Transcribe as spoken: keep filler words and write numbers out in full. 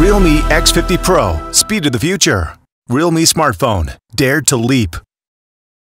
Realme X fifty Pro, speed of the future. Realme smartphone, dared to leap.